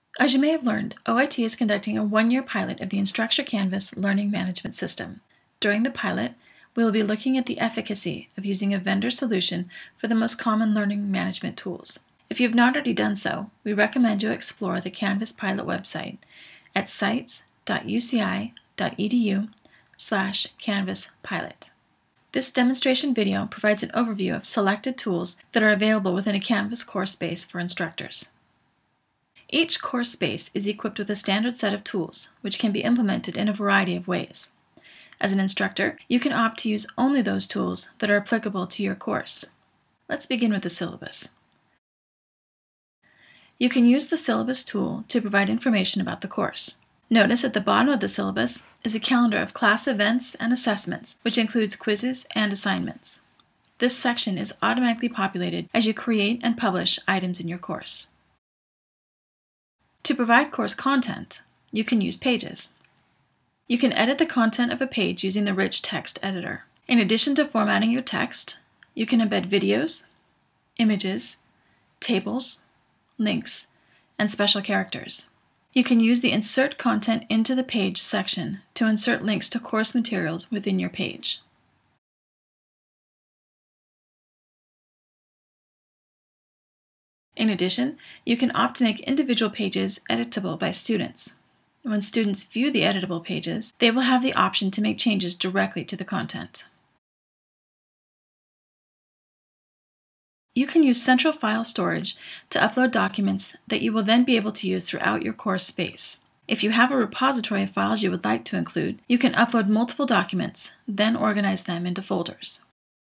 As you may have learned, OIT is conducting a one-year pilot of the Instructure Canvas learning management system. During the pilot, we will be looking at the efficacy of using a vendor solution for the most common learning management tools. If you have not already done so, we recommend you explore the Canvas Pilot website at sites.uci.edu/canvaspilot. This demonstration video provides an overview of selected tools that are available within a Canvas course space for instructors. Each course space is equipped with a standard set of tools, which can be implemented in a variety of ways. As an instructor, you can opt to use only those tools that are applicable to your course. Let's begin with the syllabus. You can use the syllabus tool to provide information about the course. Notice at the bottom of the syllabus is a calendar of class events and assessments, which includes quizzes and assignments. This section is automatically populated as you create and publish items in your course. To provide course content, you can use pages. You can edit the content of a page using the rich text editor. In addition to formatting your text, you can embed videos, images, tables, links, and special characters. You can use the Insert Content into the Page section to insert links to course materials within your page. In addition, you can opt to make individual pages editable by students. When students view the editable pages, they will have the option to make changes directly to the content. You can use central file storage to upload documents that you will then be able to use throughout your course space. If you have a repository of files you would like to include, you can upload multiple documents, then organize them into folders.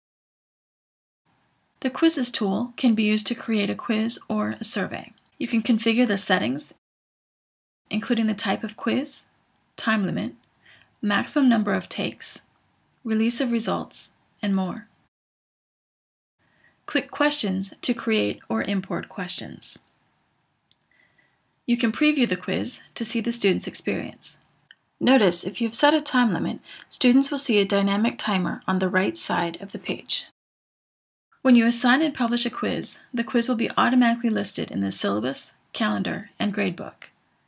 The Quizzes tool can be used to create a quiz or a survey. You can configure the settings, including the type of quiz, time limit, maximum number of takes, release of results, and more. Click Questions to create or import questions. You can preview the quiz to see the student's experience. Notice if you've set a time limit, students will see a dynamic timer on the right side of the page. When you assign and publish a quiz, the quiz will be automatically listed in the syllabus, calendar, and gradebook.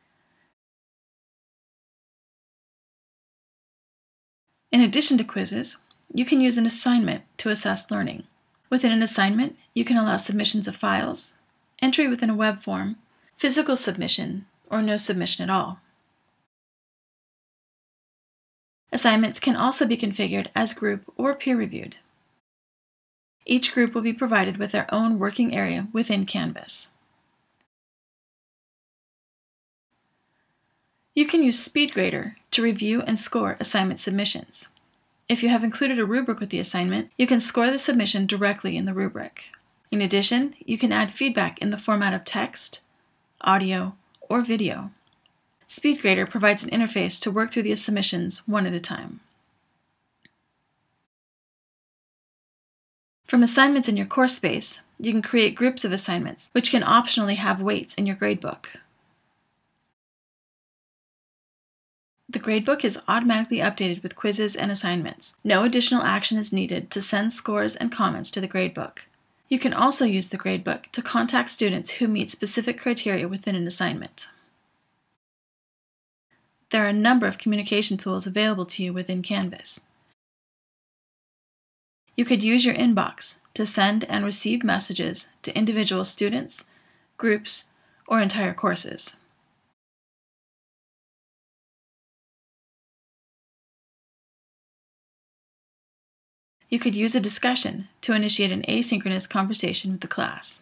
In addition to quizzes, you can use an assignment to assess learning. Within an assignment, you can allow submissions of files, entry within a web form, physical submission, or no submission at all. Assignments can also be configured as group or peer-reviewed. Each group will be provided with their own working area within Canvas. You can use SpeedGrader to review and score assignment submissions. If you have included a rubric with the assignment, you can score the submission directly in the rubric. In addition, you can add feedback in the format of text, audio, or video. SpeedGrader provides an interface to work through the submissions one at a time. From assignments in your course space, you can create groups of assignments, which can optionally have weights in your gradebook. The gradebook is automatically updated with quizzes and assignments. No additional action is needed to send scores and comments to the gradebook. You can also use the gradebook to contact students who meet specific criteria within an assignment. There are a number of communication tools available to you within Canvas. You could use your inbox to send and receive messages to individual students, groups, or entire courses. You could use a discussion to initiate an asynchronous conversation with the class.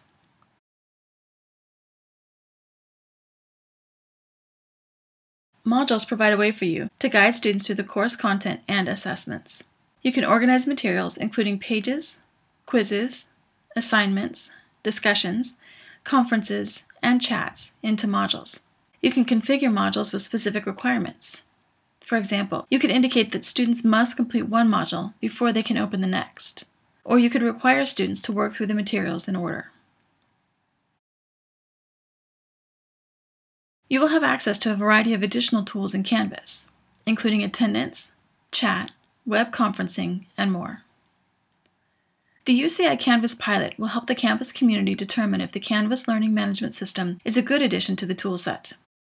Modules provide a way for you to guide students through the course content and assessments. You can organize materials including pages, quizzes, assignments, discussions, conferences, and chats into modules. You can configure modules with specific requirements. For example, you could indicate that students must complete one module before they can open the next, or you could require students to work through the materials in order. You will have access to a variety of additional tools in Canvas, including attendance, chat, web conferencing, and more. The UCI Canvas Pilot will help the Canvas community determine if the Canvas learning management system is a good addition to the toolset.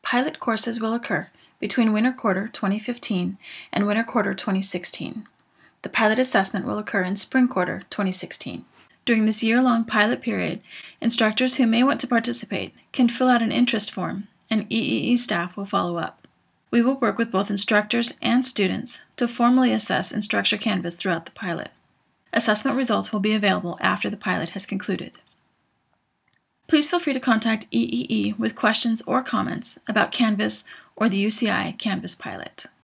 Pilot courses will occur between Winter Quarter 2015 and Winter Quarter 2016. The pilot assessment will occur in Spring Quarter 2016. During this year-long pilot period, instructors who may want to participate can fill out an interest form, and EEE staff will follow up. We will work with both instructors and students to formally assess Instructure Canvas throughout the pilot. Assessment results will be available after the pilot has concluded. Please feel free to contact EEE with questions or comments about Canvas or the UCI Canvas Pilot.